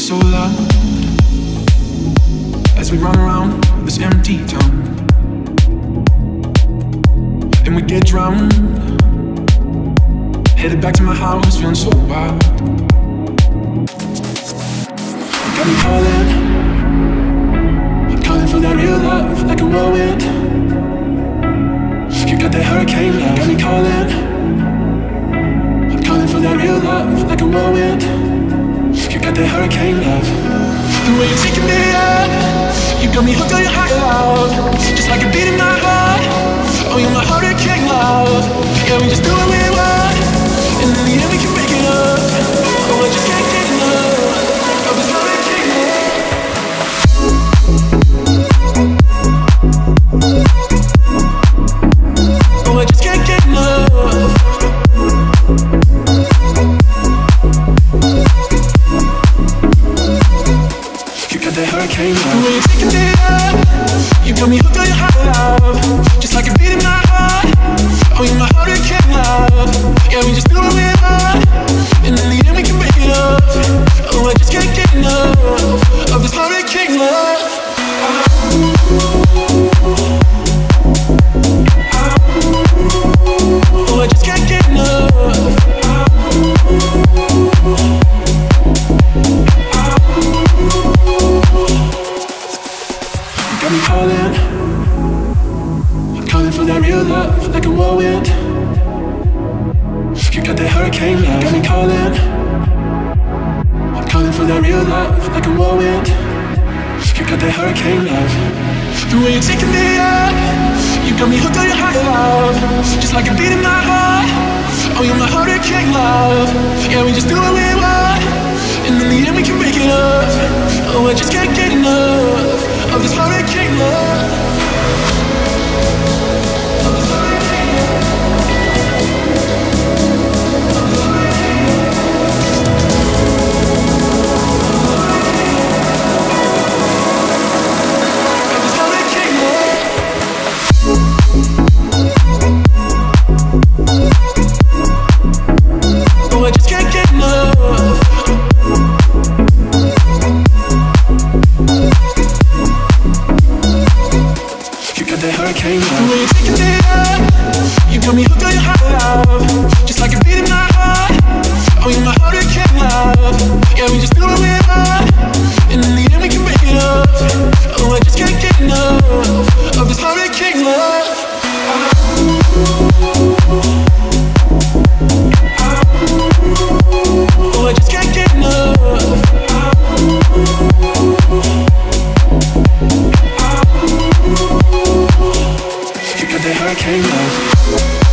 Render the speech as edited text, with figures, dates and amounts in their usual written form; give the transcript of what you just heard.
so loud as we run around this empty town, and we get drowned. Headed back to my house, feeling so wild. You got me calling for that real love, like a whirlwind. You got that hurricane love, got me calling for that real love, like a whirlwind. You got that hurricane love. The way you're taking me up, you got me hooked on your high love, just like a beat in my heart. Oh, you're my hurricane love. Yeah, we just do what we want, and in the end we can make it up. Oh, I just can't get enough of this hurricane love. Oh, I just can't get enough. That hurricane love. The way you're taking me up, you got me hooked on your high love, just like a beat in my heart. Oh, you're my hurricane love. Yeah, we just do what we want, and in the end we can make it up. Oh, I just can't get enough of this hurricane love. Oh, I just can't get enough. Got me calling for that real love, like a whirlwind. You got that hurricane love. Got me calling for that real love, like a whirlwind. You got that hurricane love. The way you're taking me up, you got me hooked on your high love, just like a beat in my heart. Oh, you're my hurricane love. Yeah, we just do what we want, and in the end we can make it up. Oh, I just can't get enough of this hurricane love. Of this hurricane love. Of this hurricane love. Of this hurricane love. Oh, I just can't get enough. That hurricane love. The way you're taking me up, you got me hooked on your high love, just like a beat in my heart. Oh, you're my hurricane love. Yeah, we just do what we want, and in the end we can make it up. Oh, I just can't get enough of this hurricane love. Oh, I just can't get enough. You got that hurricane love.